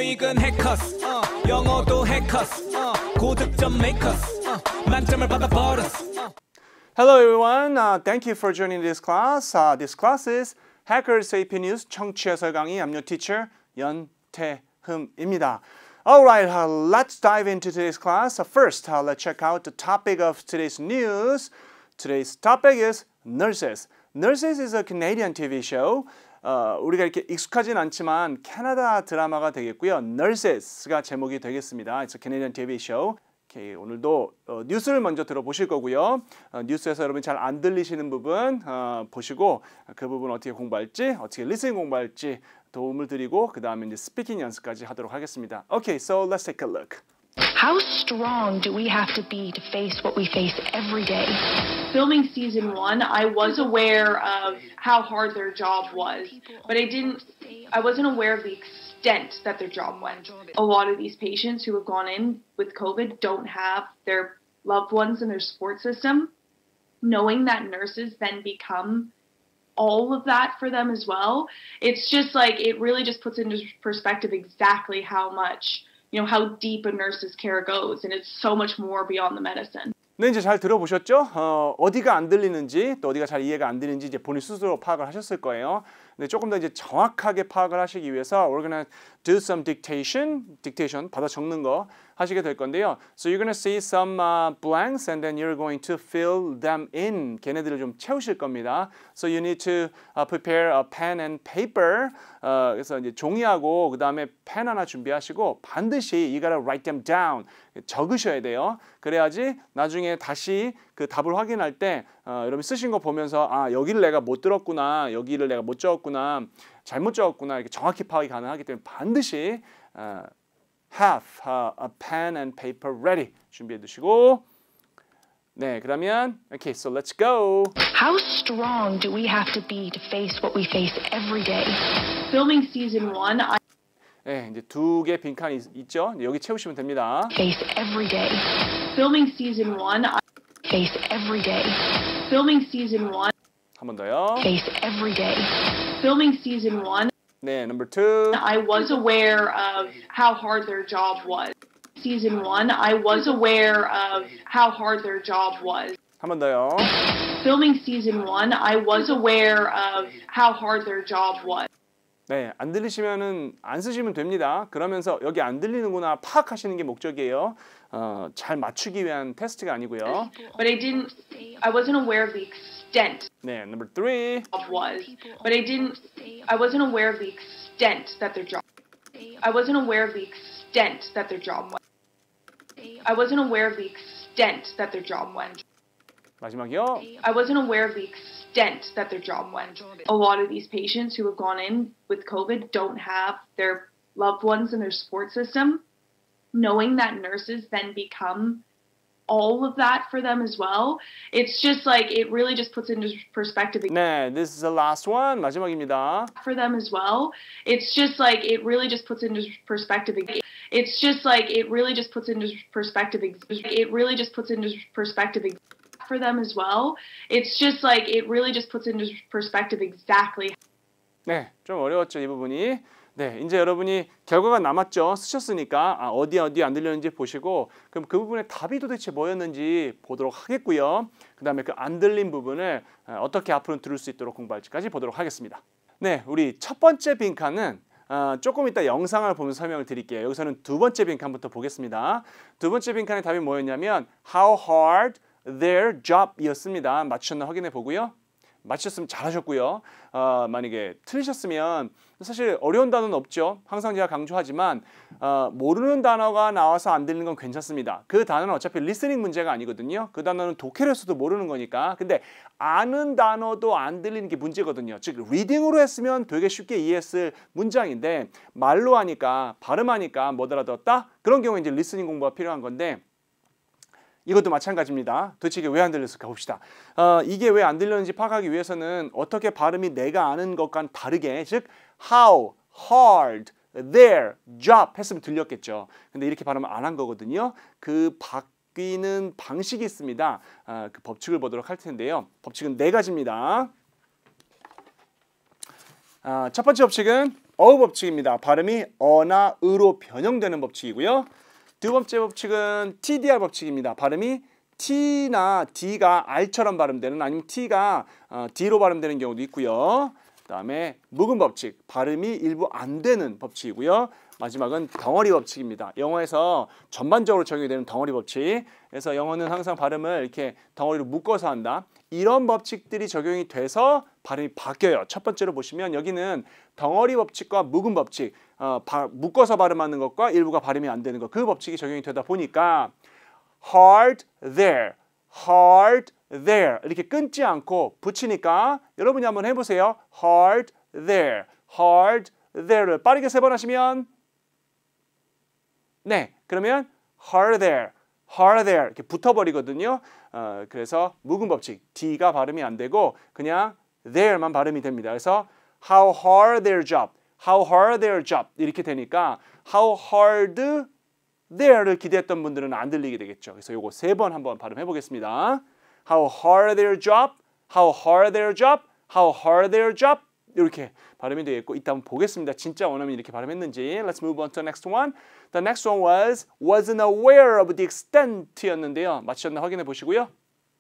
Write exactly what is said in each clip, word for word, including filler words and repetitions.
수익은 해커스 어, 영어도 해커스 어, 고득점 메이커스 어, 만점을 받아버렸어. Hello everyone, uh, thank you for joining this class. Uh, this class is Hackers 에이피 News 청취 해설 강의. I'm your teacher 연태흠입니다. Alright, uh, let's dive into today's class. Uh, first, uh, let's check out the topic of today's news. Today's topic is Nurses. Nurses is a Canadian 티비 show. 어, 우리가 이렇게 익숙하진 않지만 캐나다 드라마가 되겠고요. Nurses가 제목이 되겠습니다. It's a Canadian 티비 show. 오케이, 오늘도 어, 뉴스를 먼저 들어보실 거고요. 어, 뉴스에서 여러분 잘 안 들리시는 부분 어, 보시고 그 부분 어떻게 공부할지, 어떻게 리스닝 공부할지 도움을 드리고 그 다음에 이제 스피킹 연습까지 하도록 하겠습니다. Okay, so let's take a look. How strong do we have to be to face what we face every day? Filming season one, I was aware of how hard their job was, but I didn't, I wasn't aware of the extent that their job went. A lot of these patients who have gone in with COVID don't have their loved ones in their support system. Knowing that nurses then become all of that for them as well, it's just like, it really just puts into perspective exactly how much, you know, how deep a nurse's care goes, and it's so much more beyond the medicine. 네, 이제 잘 들어보셨죠? 어, 어디가 안 들리는지 또 어디가 잘 이해가 안 되는지 이제 본인 스스로 파악을 하셨을 거예요. 근데 조금 더 이제 정확하게 파악을 하시기 위해서 we're gonna do some dictation, dictation 받아 적는 거 하시게 될 건데요. So you're gonna see some uh, blanks and then you're going to fill them in. 걔네들을 좀 채우실 겁니다. So you need to uh, prepare a pen and paper. 어, 그래서 이제 종이하고 그 다음에 펜 하나 준비하시고 반드시 you gotta write them down. 적으셔야 돼요. 그래야지 나중에 다시 그 답을 확인할 때 어, 여러분 쓰신 거 보면서 아 여기를 내가 못 들었구나, 여기를 내가 못 적었구나, 잘못 적었구나 이렇게 정확히 파악이 가능하기 때문에 반드시 어, have uh, a pen and paper ready 준비해 두시고 네 그러면 okay so let's go. How strong do we have to be to face what we face every day? Filming season one, I 네, 이제 두 개 빈칸이 있, 있죠. 여기 채우시면 됩니다. Face every day. Filming season one, I Face every day. Filming season one. 한 번 더요. Face every day. Filming season one. 네, number two. I was aware of how hard their job was. Season one, I was aware of how hard their job was. 한 번 더요. Filming season one, I was aware of how hard their job was. 네, 안 들리시면은 안 쓰시면 됩니다. 그러면서 여기 안 들리는구나 파악하시는 게 목적이에요. 어, 잘 맞추기 위한 테스트가 아니고요. But I didn't, I wasn't aware of the extent. 네, number three. Was, but I didn't, I wasn't aware of the extent that their job. I wasn't aware of the extent that their job went. I wasn't aware of the extent that their job went. 마지막이요. I wasn't aware of the extent that their job went. A lot of these patients who have gone in with COVID don't have their loved ones in their support system. Knowing that nurses then become all of that for them as well, it's just like, it really just puts into perspective. 네, this is the last one. 마지막입니다. For them as well, it's just like, it really just puts into perspective. It's just like, it really just puts into perspective. It really just puts into perspective. For them as well, it's just like, it really just puts into perspective exactly. 네, 좀 어려웠죠 이 부분이. 네, 이제 여러분이 결과가 남았죠. 쓰셨으니까 아, 어디 어디 안 들렸는지 보시고 그럼 그 부분의 답이 도대체 뭐였는지 보도록 하겠고요. 그 다음에 그 안 들린 부분을 어떻게 앞으로 들을 수 있도록 공부할지까지 보도록 하겠습니다. 네, 우리 첫 번째 빈칸은 어, 조금 이따 영상을 보면서 설명을 드릴게요. 여기서는 두 번째 빈칸부터 보겠습니다. 두 번째 빈칸의 답이 뭐였냐면 How hard their job이었습니다. 맞추셨나 확인해 보고요. 맞추셨으면 잘하셨고요. 어, 만약에 틀리셨으면 사실 어려운 단어는 없죠. 항상 제가 강조하지만 어, 모르는 단어가 나와서 안 들리는 건 괜찮습니다. 그 단어는 어차피 리스닝 문제가 아니거든요. 그 단어는 독해를 해서도 모르는 거니까. 근데 아는 단어도 안 들리는 게 문제거든요. 즉 리딩으로 했으면 되게 쉽게 이해했을 문장인데 말로 하니까 발음하니까 못 알아들었다? 그런 경우에 이제 리스닝 공부가 필요한 건데 이것도 마찬가지입니다. 도대체 이게 왜 안 들렸을까 봅시다. 어, 이게 왜 안 들렸는지 파악하기 위해서는 어떻게 발음이 내가 아는 것과는 다르게 즉 how hard their job 했으면 들렸겠죠. 근데 이렇게 발음을 안 한 거거든요. 그 바뀌는 방식이 있습니다. 어, 그 법칙을 보도록 할 텐데요. 법칙은 네 가지입니다. 어, 첫 번째 법칙은 어 법칙입니다. 발음이 어나 으로 변형되는 법칙이고요. 두 번째 법칙은 티디알 법칙입니다. 발음이 T나 D가 R처럼 발음되는 아니면 T가 어, D로 발음되는 경우도 있고요. 그 다음에 묵은 법칙, 발음이 일부 안 되는 법칙이고요. 마지막은 덩어리 법칙입니다. 영어에서 전반적으로 적용이 되는 덩어리 법칙. 그래서 영어는 항상 발음을 이렇게 덩어리로 묶어서 한다. 이런 법칙들이 적용이 돼서 발음이 바뀌어요. 첫 번째로 보시면 여기는 덩어리 법칙과 묵은 법칙, 어, 바, 묶어서 발음하는 것과 일부가 발음이 안 되는 것, 그 법칙이 적용이 되다 보니까 hard there, hard there 이렇게 끊지 않고 붙이니까 여러분이 한번 해보세요. hard there, hard there를 빠르게 세 번 하시면 네, 그러면 hard there, hard there 이렇게 붙어버리거든요. 어, 그래서 묵은 법칙, D가 발음이 안 되고 그냥 there만 발음이 됩니다. 그래서 how hard their job, how hard their job 이렇게 되니까 how hard there를 기대했던 분들은 안 들리게 되겠죠. 그래서 요거 세 번 한번 발음해 보겠습니다. How hard their job, how hard their job, how hard their job 이렇게 발음이 되겠고 이따 한번 보겠습니다. 진짜 원어민이 이렇게 발음했는지. Let's move on to the next one. The next one was wasn't aware of the extent였는데요. 맞추셨나 확인해 보시고요.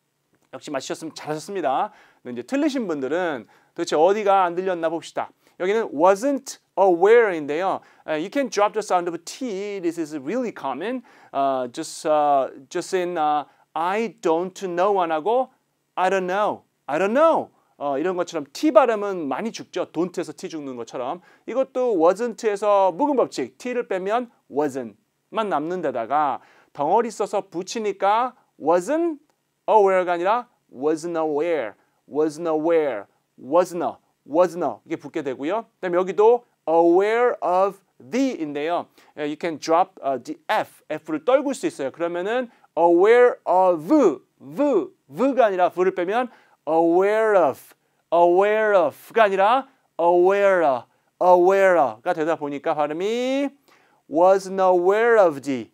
역시 맞추셨으면 잘하셨습니다. 근데 이제 틀리신 분들은 도대체 어디가 안 들렸나 봅시다. 여기는 wasn't aware인데요. Uh, you can drop the sound of T. This is really common. Uh, just, uh, just in uh, I don't know 안 하고 I don't know, I don't know. 어, 이런 것처럼 T 발음은 많이 죽죠. don't에서 T 죽는 것처럼. 이것도 wasn't에서 묵은 법칙. T를 빼면 wasn't만 남는 데다가 덩어리 써서 붙이니까 wasn't aware가 아니라 wasn't aware, wasn't aware, wasn't, wasn't 이게 붙게 되고요. 그다음에 여기도 aware of the인데요. You can drop uh, the F, F를 떨굴 수 있어요. 그러면은 aware of, v, v가 아니라 v를 빼면 aware of, aware of가 아니라 aware, aware가 되다 보니까 발음이 wasn't aware of the,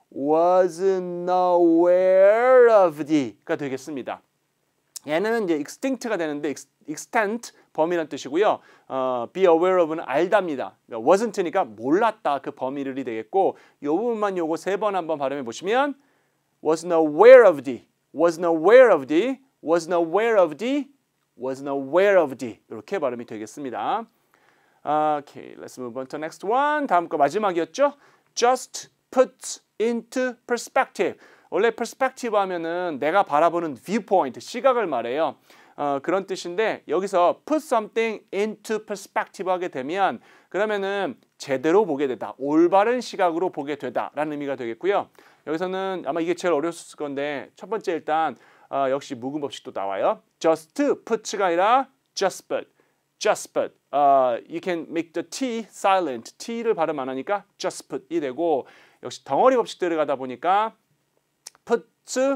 wasn't aware of the가 되겠습니다. 얘는 이제 extinct가 되는데 extent 범위란 뜻이고요. 어, be aware of는 알답니다. 그러니까 wasn't니까 몰랐다 그 범위를 되겠고 이 부분만 요거 세 번 한번 발음해 보시면 wasn't aware of the, wasn't aware of the, wasn't aware of the, wasn't aware of the 이렇게 발음이 되겠습니다. Okay, let's move on to the next one. 다음 거 마지막이었죠. Just put into perspective. 원래 perspective 하면은 내가 바라보는 viewpoint, 시각을 말해요. 어, 그런 뜻인데 여기서 put something into perspective 하게 되면 그러면은 제대로 보게 되다, 올바른 시각으로 보게 되다라는 의미가 되겠고요. 여기서는 아마 이게 제일 어려웠을 건데 첫 번째 일단 어, 역시 묵은 법칙도 나와요. just put가 아니라 just put, just put. Uh, you can make the T silent, T를 발음 안 하니까 just put이 되고 역시 덩어리 법칙 들어가다 보니까 put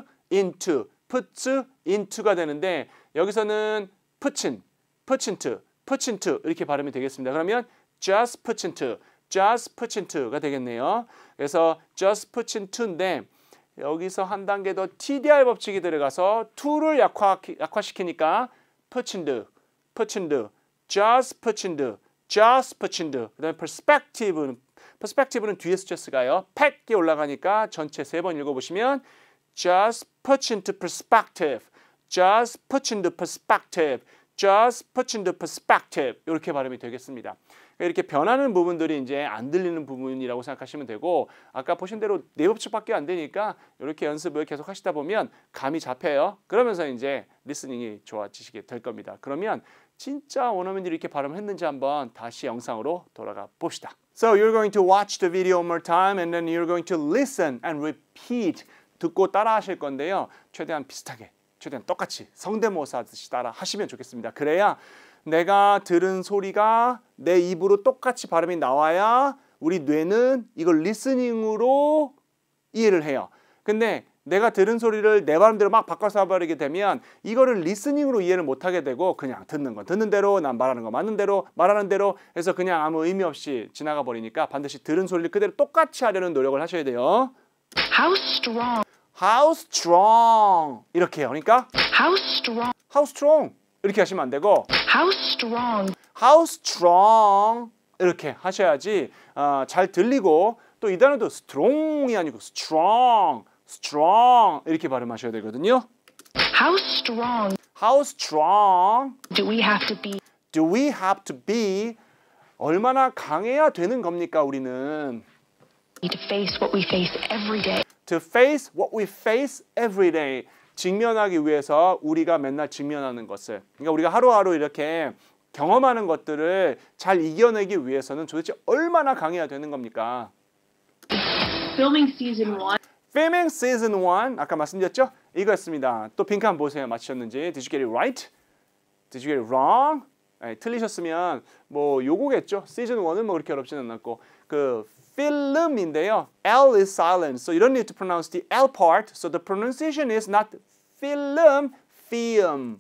into, put into가 되는데 여기서는 put in, put into, put into 이렇게 발음이 되겠습니다. 그러면 just put into, just put into가 되겠네요. 그래서 just put into인데 여기서 한 단계 더 티디알 법칙이 들어가서 to를 약화, 약화시키니까 put into, put into, just put into, just put into. 그 다음에 perspective는, perspective는 뒤에 스트레스가요. 팩이 올라가니까 전체 세 번 읽어보시면 just put into perspective, just put into perspective, just put into perspective 이렇게 발음이 되겠습니다. 이렇게 변하는 부분들이 이제 안 들리는 부분이라고 생각하시면 되고 아까 보신 대로 네 법칙밖에 안 되니까 이렇게 연습을 계속 하시다 보면 감이 잡혀요. 그러면서 이제 리스닝이 좋아지시게 될 겁니다. 그러면 진짜 원어민들이 이렇게 발음을 했는지 한번 다시 영상으로 돌아가 봅시다. So you're going to watch the video one more time and then you're going to listen and repeat. 듣고 따라 하실 건데요. 최대한 비슷하게, 최대한 똑같이 성대모사 하듯이 따라 하시면 좋겠습니다. 그래야 내가 들은 소리가 내 입으로 똑같이 발음이 나와야 우리 뇌는 이걸 리스닝으로 이해를 해요. 근데 내가 들은 소리를 내 발음대로 막 바꿔서 버리게 되면 이거를 리스닝으로 이해를 못하게 되고 그냥 듣는 건 듣는 대로 난 말하는 거 맞는 대로 말하는 대로 해서 그냥 아무 의미 없이 지나가 버리니까 반드시 들은 소리를 그대로 똑같이 하려는 노력을 하셔야 돼요. How strong? How strong? 이렇게 해요. 그러니까 How strong? How strong? 이렇게 하시면 안 되고 How strong? How strong 이렇게 하셔야지 어, 잘 들리고 또 이 단어도 strong이 아니고 strong, strong 이렇게 발음하셔야 되거든요. How strong How strong do we have to be do we have to be? 얼마나 강해야 되는 겁니까 우리는? to face what we face every day? To face what we face every day. 직면하기 위해서 우리가 맨날 직면하는 것을. 그러니까 우리가 하루하루 이렇게 경험하는 것들을 잘 이겨내기 위해서는 도대체 얼마나 강해야 되는 겁니까? Filming season one, Filming season one 아까 말씀드렸죠? 이거였습니다. 또 핑크 한번 보세요. 맞추셨는지. Did you get it right? Did you get it wrong? 네, 틀리셨으면 뭐 요거겠죠. 시즌 일은 뭐 그렇게 어렵지는 않았고 그 film인데요. L is silent, so you don't need to pronounce the L part. So the pronunciation is not film, film,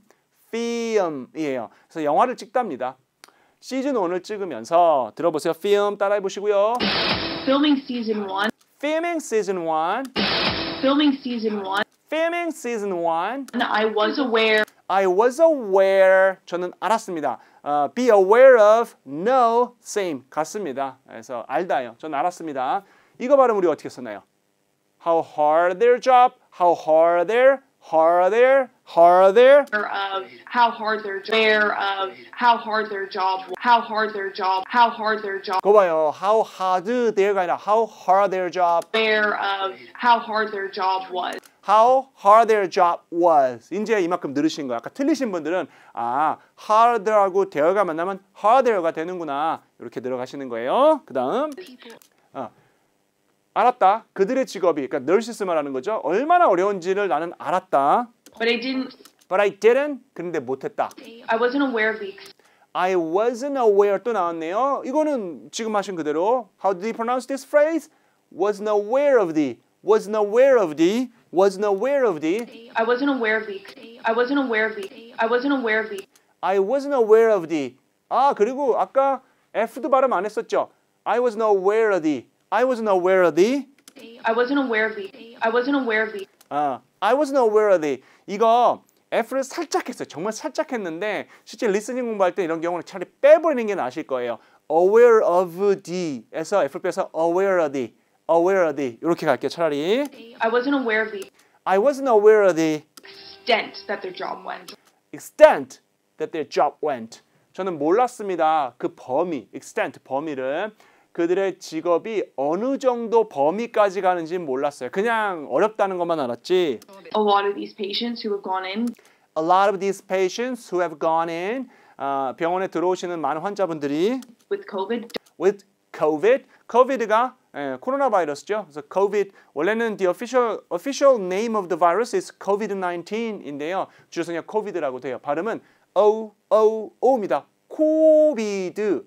film이에요. 그래서 영화를 찍답니다. 시즌 일을 찍으면서 들어보세요. film 따라해 보시고요. filming season one, Filming season one, filming season one, filming season one. I was aware I was aware. 저는 알았습니다. Uh, be aware of, know, same. 같습니다. 그래서 알다요. 저는 알았습니다. 이거 발음 우리 어떻게 썼나요? How hard their job, how hard their, harder, harder. of how hard their aware of how hard their job how hard their job how hard their job 그거 봐요. How hard their가 아니라 how hard their job. aware of how hard their job was. How hard their job was. 이제 이만큼 들으신 거예요. 아까 틀리신 분들은 아, hard하고 their가 만나면 harder가 되는구나. 이렇게 들어가시는 거예요. 그 다음 어, 알았다. 그들의 직업이, 그러니까 nurses 말하는 거죠. 얼마나 어려운지를 나는 알았다. But I didn't But I didn't. 그런데 못했다. I wasn't aware of the ex- I wasn't aware 또 나왔네요. 이거는 지금 하신 그대로. How do you pronounce this phrase? Wasn't aware of the. Wasn't aware of the. Wasn't aware of the. I wasn't aware of the ex- I wasn't aware of the I wasn't aware of the I wasn't aware of the. 아, 그리고 아까 F도 발음 안 했었죠. I wasn't aware of the. I wasn't aware of the. I wasn't aware of the I wasn't aware of the 아, I wasn't aware of the. 이거 F를 살짝 했어요. 정말 살짝 했는데 실제 리스닝 공부할 때 이런 경우는 차라리 빼버리는 게 나으실 거예요. aware of the에서 F를 빼서 aware of the. aware of the. 이렇게 갈게요. 차라리. I wasn't aware of the I wasn't aware of the extent that their job went. extent that their job went. 저는 몰랐습니다. 그 범위, extent 범위를. 그들의 직업이 어느 정도 범위까지 가는지 몰랐어요. 그냥 어렵다는 것만 알았지. A lot of these patients who have gone in A lot of these patients who have gone in 어, 병원에 들어오시는 많은 환자분들이 with COVID with COVID, COVID가 예, 코로나 바이러스죠. 그래서 COVID 원래는 the official official name of the virus is 코비드 나인틴인데요. 줄여서 그냥 COVID라고 돼요. 발음은 O O O입니다. 코비드,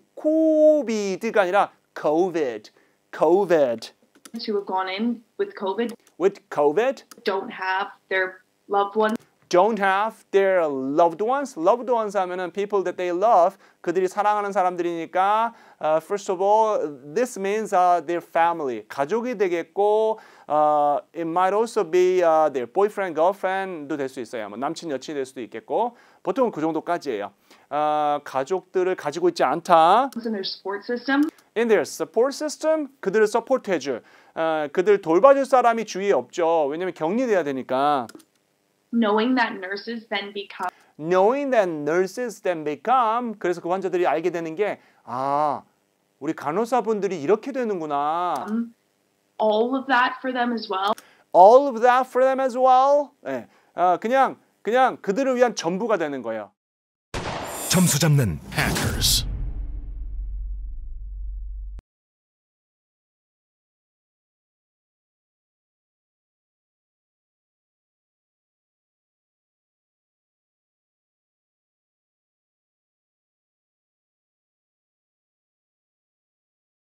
코비드가 아니라 COVID, COVID. who have gone in with COVID With COVID, don't have their loved ones don't have their loved ones. Loved ones 하면은 people that they love. 그들이 사랑하는 사람들이니까 uh, first of all, this means uh, their family. 가족이 되겠고 uh, it might also be uh, their boyfriend, girlfriend도 될 수 있어요. 뭐 남친, 여친이 될 수도 있겠고 보통은 그 정도까지예요. uh, 가족들을 가지고 있지 않다. in their support system. In their support system, 그들을 서포트해줄, 어, 그들 돌봐줄 사람이 주위에 없죠. 왜냐면 격리돼야 되니까. Knowing that nurses then become Knowing that nurses then become, 그래서 그 환자들이 알게 되는 게, 아, 우리 간호사분들이 이렇게 되는구나. all of that for them as well. All of that for them as well. 네, 어, 그냥 그냥 그들을 위한 전부가 되는 거예요. 점수 잡는 Hackers.